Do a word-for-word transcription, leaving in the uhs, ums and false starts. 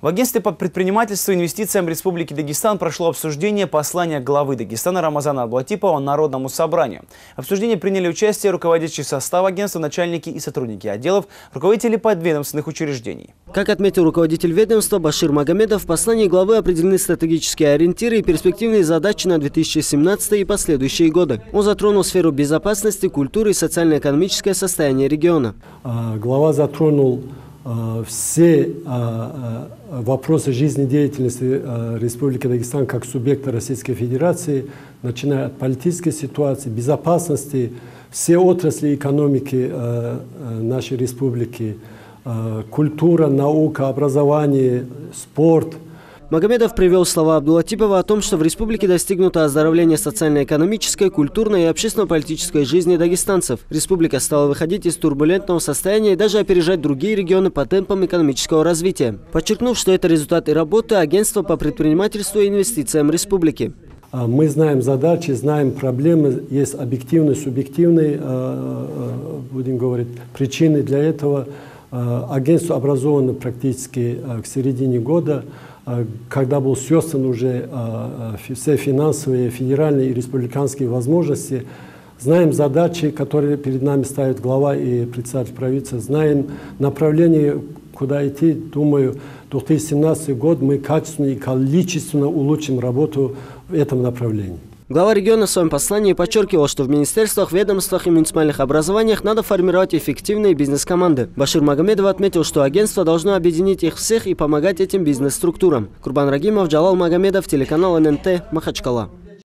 В агентстве по предпринимательству и инвестициям Республики Дагестан прошло обсуждение послания главы Дагестана Рамазана Аблатипова Народному собранию. В обсуждении приняли участие руководящий состав агентства, начальники и сотрудники отделов, руководители подведомственных учреждений. Как отметил руководитель ведомства Башир Магомедов, в послании главы определены стратегические ориентиры и перспективные задачи на две тысячи семнадцатый и последующие годы. Он затронул сферу безопасности, культуры и социально-экономическое состояние региона. Глава затронул все вопросы жизнедеятельности Республики Дагестан как субъекта Российской Федерации, начиная от политической ситуации, безопасности, все отрасли экономики нашей республики, культура, наука, образование, спорт. Магомедов привел слова Абдулатипова о том, что в республике достигнуто оздоровление социально-экономической, культурной и общественно-политической жизни дагестанцев. Республика стала выходить из турбулентного состояния и даже опережать другие регионы по темпам экономического развития. Подчеркнув, что это результаты работы агентства по предпринимательству и инвестициям республики. Мы знаем задачи, знаем проблемы, есть объективные, субъективные, будем говорить, причины для этого. Агентство образовано практически к середине года, когда был создан уже все финансовые, федеральные и республиканские возможности. Знаем задачи, которые перед нами ставит глава и председатель правительства. Знаем направление, куда идти. Думаю, две тысячи семнадцатый год мы качественно и количественно улучшим работу в этом направлении. Глава региона в своем послании подчеркивал, что в министерствах, ведомствах и муниципальных образованиях надо формировать эффективные бизнес-команды. Башир Магомедов отметил, что агентство должно объединить их всех и помогать этим бизнес-структурам. Курбан Рагимов, Джалал Магомедов, телеканал эн эн тэ, Махачкала.